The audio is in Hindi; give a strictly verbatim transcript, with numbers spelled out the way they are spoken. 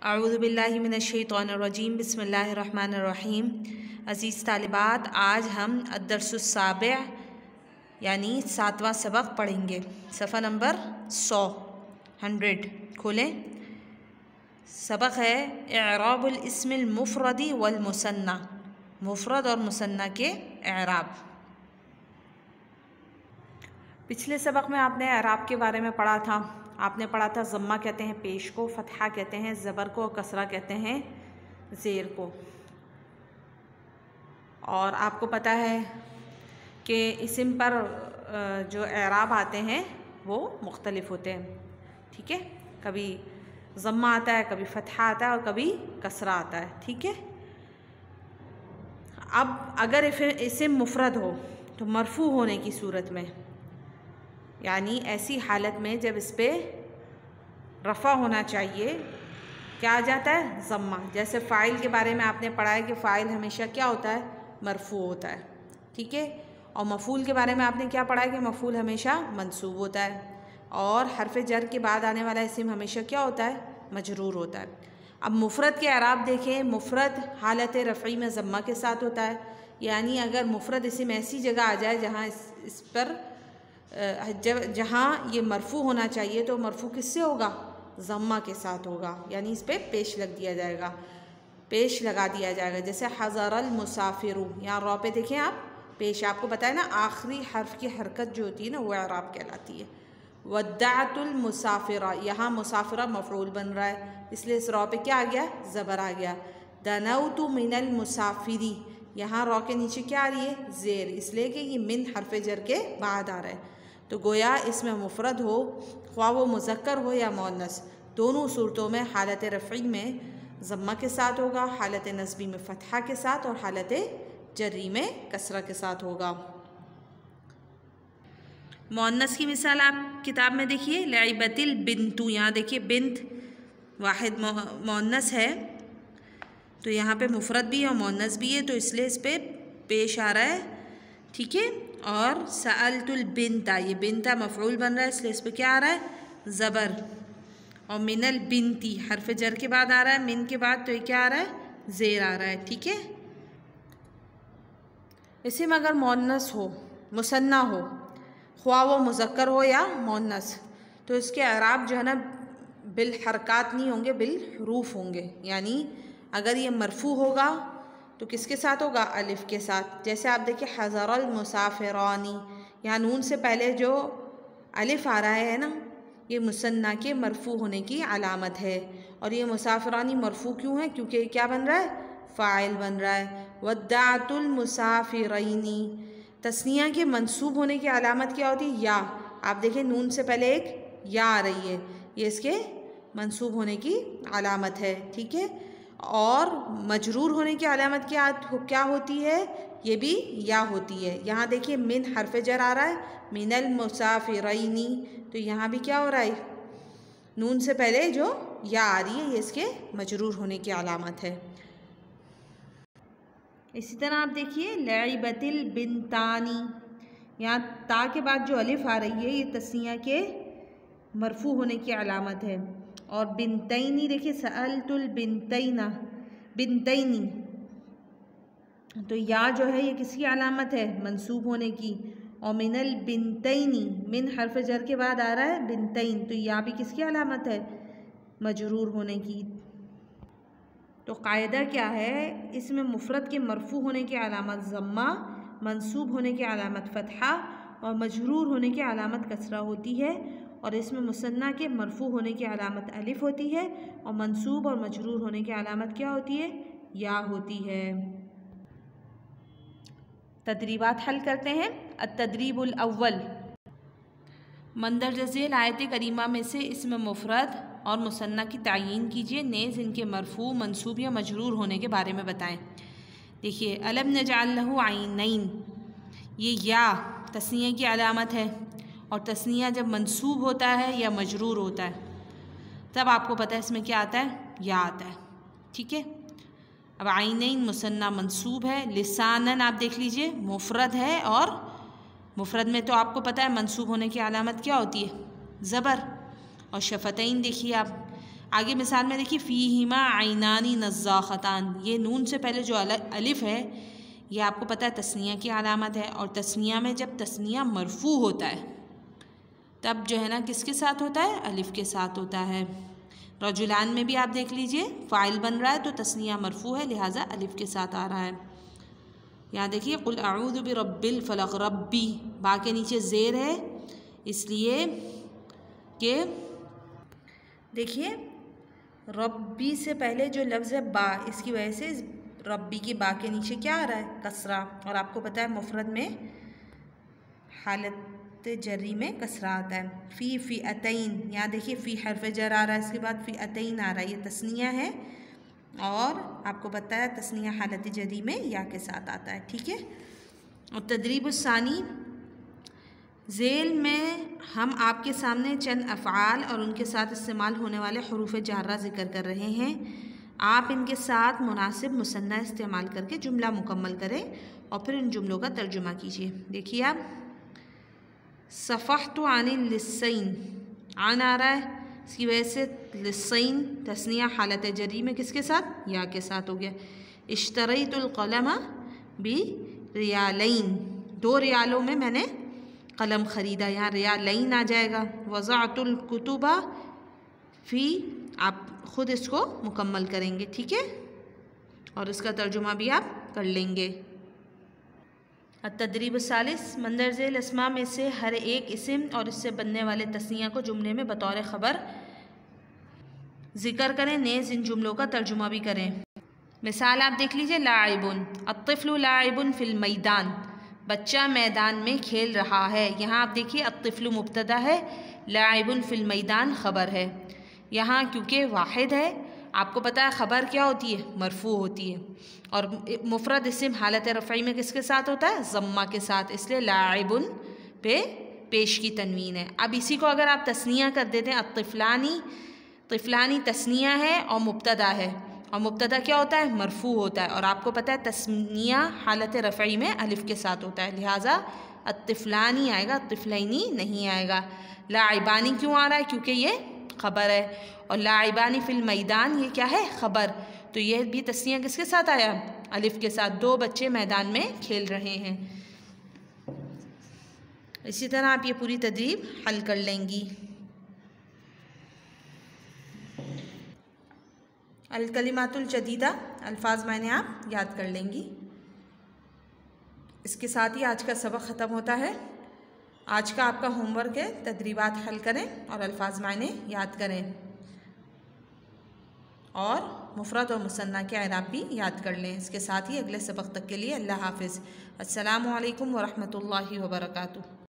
अऊज़ु बिल्लाहि मिनश्शैतानिर्रजीम बिस्मिल्लाहिर्रहमानिर्रहीम। अज़ीज़ तालिबात, आज हम अद्दर्सुस्साबिअ यानी सातवां सबक पढ़ेंगे। सफ़ा नंबर सौ हंड्रेड खोलें। सबक है इअराबुल इस्मिल मुफ़रदी वल मुसन्ना, मुफ़रद और मुसन्ना के इअराब। पिछले सबक में आपने इअराब के बारे में पढ़ा था। आपने पढ़ा था ज़म्मा कहते हैं पेश को, फ़तहा कहते हैं ज़बर को, कसरा कहते हैं ज़ेर को। और आपको पता है कि इस्म पर जो इअराब आते हैं वो मुख्तलिफ होते हैं। ठीक है, कभी ज़म्मा आता है, कभी फ़तहा आता है और कभी कसरा आता है। ठीक है, अब अगर इस्म मुफ़रद हो तो मरफ़ू होने की सूरत में, यानी ऐसी हालत में जब इस पर रफ़ा होना चाहिए, क्या आ जाता है? ज़म्मा। जैसे फ़ाइल के बारे में आपने पढ़ा है कि फ़ाइल हमेशा क्या होता है? मरफ़ू होता है। ठीक है, और मफ़ूल के बारे में आपने क्या पढ़ा है कि मफ़ूल हमेशा मंसूब होता है, और हरफ़ जर के बाद आने वाला इस्म हमेशा क्या होता है? मजरूर होता है। अब मुफ़रद के इअराब देखें। मुफ़रद हालत रफ़ई में ज़म्मा के साथ होता है, यानी अगर मुफ़रद इस्म ऐसी जगह आ जाए जहाँ इस, इस पर जब जहाँ ये मरफ़ू होना चाहिए तो मरफ़ू किससे होगा? ज़म्मा के साथ होगा, यानी इस पर पेश लग दिया जाएगा, पेश लगा दिया जाएगा। जैसे हज़रल मुसाफिरु, यहाँ रॉ पे देखें आप, पेश। आपको पता है ना, आखिरी हर्फ की हरकत जो होती है ना वो इअराब कहलाती है। वद्दाअतुल मुसाफिरा, यहाँ मुसाफिरा मफ़ऊल बन रहा है, इसलिए इस रॉ पे क्या आ गया? ज़बर आ गया। दनौतु मिनल मुसाफिरी, यहाँ रॉ के नीचे क्या आ रही है? ज़ेर, इसलिए कि ये मिन हरफ़ जर के बाद आ रहा है। तो गोया इसमें मुफ़रद हो, ख्वाह वो मुज़क्कर हो या मुअन्नस, दोनों सूरतों में हालत रफ़ई में ज़म्मा के साथ होगा, हालत नस्बी में फ़तहा के साथ, और हालत जर्री में कसरा के साथ होगा। मुअन्नस की मिसाल आप किताब में देखिए, लइबतिल बिन्तु, यहाँ देखिए बिन्त वाहिद मुअन्नस है, तो यहाँ पे मुफ़रद भी है और मुअन्नस भी है, तो इसलिए इस पर पेश आ रहा है। ठीक है, और सअलतुल बिन्ता, ये बिन्ता मफ़ऊल बन रहा है, इसलिए इस पर क्या आ रहा है? ज़बर। और मिनल बिन्ती हरफ जर के बाद आ रहा है, मिन के बाद, तो ये क्या आ रहा है? ज़ेर आ रहा है। ठीक है, इस्म अगर मुअन्नस हो, मुसन्ना हो, ख्वाह वो मुज़क्कर हो या मुअन्नस, तो इसके इअराब जो है ना बिल हरकात नहीं होंगे, बिल हरूफ होंगे। यानी अगर ये मरफ़ू होगा तो किसके साथ होगा? अलिफ के साथ। जैसे आप देखिए हज़रल मुसाफिरानी, यहाँ नून से पहले जो अलिफ आ रहा है ना, ये मुसन्ना के मरफ़ू होने की अलामत है। और ये मुसाफिरानी मरफ़ू क्यों है? क्योंकि क्या बन रहा है? फ़ाइल बन रहा है। वद्दाअतुल मुसाफिरैनी, तस्निया के मंसूब होने की अलामत क्या होती है? या। आप देखें नून से पहले एक या आ रही है, ये इसके मंसूब होने की अलामत है। ठीक है, और मजरूर होने की अलामत क्या क्या होती है? ये भी या होती है। यहाँ देखिए मिन हरफ जर आ रहा है, मिनल मुसाफिरैनी, तो यहाँ भी क्या हो रहा है? नून से पहले जो या आ रही है, ये इसके मजरूर होने की अलामत है। इसी तरह आप देखिए लइबतिल बिन्तानी, यहाँ ता के बाद जो अलिफ आ रही है, ये तस्निया के मरफ़ू होने की अलामत है। और बिनतैनी देखिए, सअलतुल बिनतैना, बिनतैनी, तो या जो है ये किसकी अलामत है? मंसूब होने की। और मिनल बिनतैनी, मिन हरफ जर के बाद आ रहा है बिनतैन, तो या भी किसकी अलामत है? मजरूर होने की। तो कायदा क्या है? इसमें मुफ़रद के मरफ़ू होने की अलामत ज़म्मा, मंसूब होने की अलामत फ़तहा, और मजरूर होने की अलामत कसरा होती है। और इसमें मुसन्ना के मरफ़ू होने की अलामत अलिफ होती है, और मंसूब और मजरूर होने की अलामत क्या होती है? या होती है। तदरीबात हल करते हैं। अत-तदरीबुल अव्वल, मंदरज ज़ैल आयत करीमा में से इसमें मुफ़रद और मुसन्ना की तायीन कीजिए, नेज़ इनके मरफ़ू, मंसूब या मजरूर होने के बारे में बताएं। देखिए अलम नजअल लहू ऐनैन, ये या तस्निया की अलामत है, और तस्निया जब मंसूब होता है या मजरूर होता है तब आपको पता है इसमें क्या आता है? या आता है। ठीक है, अब ऐनैन मुसन्ना मंसूब है, लिसानन आप देख लीजिए मुफ़रद है, और मुफ़रद में तो आपको पता है मंसूब होने की अलामत क्या होती है? ज़बर। और शफ़तैन देखिए आप, आगे मिसाल में देखिए फ़ीहिमा आइनानी नज़्ज़ाख़तान, ये नून से पहले जो अलिफ है ये आपको पता है तस्निया की अलामत है, और तस्निया में जब तस्निया मरफू होता है तब जो है ना किसके साथ होता है, अलिफ के साथ होता है। रजुलान में भी आप देख लीजिए फ़ाइल बन रहा है तो तस्निया मरफू है, लिहाजा अलिफ के साथ आ रहा है। यहाँ देखिए कुल अऊज़ु बिरब्बिल फलक़, रब्बी बा के नीचे ज़ेर है इसलिए कि देखिए रब्बी से पहले जो लफ्ज़ है बा, इसकी वजह से रब्बी की बा के नीचे क्या आ रहा है, कसरा। और आपको पता है मुफ़रद में हालत जर्री में कसरा आता है। फ़ी फ़ी अतैन, यहाँ देखिए फ़ी हर्फ जर आ रहा है, इसके बाद फ़ी अतैन आ रहा है, ये तस्निया है और आपको पता है तस्निया हालत जर्री में या के साथ आता है, ठीक है। और तदरीब सानी, ज़ेल में हम आपके सामने चंद अफ़आल और उनके साथ इस्तेमाल होने वाले हुरूफ़ जारा ज़िक्र कर रहे हैं। आप इनके साथ मुनासिब मुसन्ना इस्तेमाल करके जुमला मुकम्मल करें और फिर इन जुमलों का तर्जुमा कीजिए। देखिए आप, सफ़हतु अनिल लिस्सैन, आन आ रहा है, इसकी वजह से लिस्सैन तस्निया हालत जरी में किसके साथ, या के साथ हो गया। इश्तरैतुल क़लम बि रियालैन, दो रियालों में मैंने कलम ख़रीदा, यहाँ रियालैन आ जाएगा। वज़अतुल कुतुबा फ़ी, आप ख़ुद इसको मुकम्मल करेंगे, ठीक है, और इसका तर्जुमा भी आप कर लेंगे। तदरीब सालिस, मंदरज़ेल अस्मा में से हर एक इस्म और इससे बनने वाले तस्निया को जुमले में बतौर ख़बर ज़िक्र करें, नेज़ इन जुमलों का तर्जुमा भी करें। मिसाल आप देख लीजिए, लाइबुन, अत्तिफ़्लु लाइबुन फ़िल मैदान, बच्चा मैदान में खेल रहा है। यहाँ आप देखिए अत्तिफ़्लु मुब्तदा है, लाइबुन फ़िल मैदान ख़बर है। यहाँ क्योंकि वाहिद है, आपको पता है ख़बर क्या होती है, मरफू होती है, और मुफ़रद इस्म हालत रफ़ई में किसके साथ होता है, ज़म्मा के साथ, इसलिए लाइबुन पे पेश की तनवीन है। अब इसी को अगर आप तस्निया कर देते हैं, अत्तिफ़लानी, तिफ़लानी तस्निया है और मुब्तदा है, और मुब्तदा क्या होता है, मरफू होता है, और आपको पता है तस्निया हालत रफ़ई में अलिफ के साथ होता है, लिहाजा अत्तिफ़लानी आएगा, अत्तिफ़लैनी नहीं आएगा। लाइबानी क्यों आ रहा है, क्योंकि ये ख़बर है, और लाइबानी फ़िल मैदान ये क्या है, ख़बर, तो ये भी तस्निया किसके साथ आया, अलिफ के साथ। दो बच्चे मैदान में खेल रहे हैं। इसी तरह आप ये पूरी तदरीब हल कर लेंगी। अल कलिमातुल जदीदा, अल्फाज मैंने आप याद कर लेंगी। इसके साथ ही आज का सबक ख़त्म होता है। आज का आपका होमवर्क है, तदरीबात हल करें और अल्फाज मायने याद करें, और मुफ़रद और मुसन्ना के अराब भी याद कर लें। इसके साथ ही अगले सबक तक के लिए अल्लाह हाफ़िज़। अस्सलामु अलैकुम व रहमतुल्लाहि व बरकातुहू।